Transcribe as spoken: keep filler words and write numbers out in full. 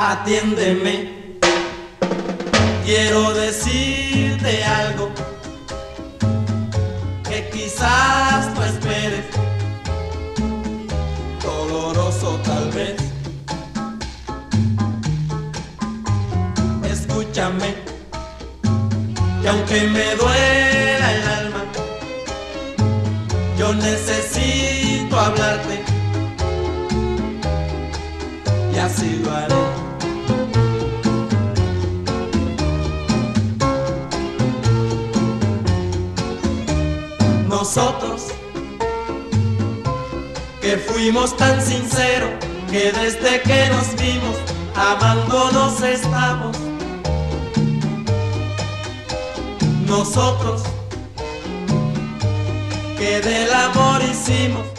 atiéndeme, quiero decirte algo que quizás no esperes, doloroso tal vez. Escúchame, que aunque me duela el alma, yo necesito hablarte, y así lo haré. Nosotros, que fuimos tan sinceros, que desde que nos vimos, amándonos estamos. Nosotros, que del amor hicimos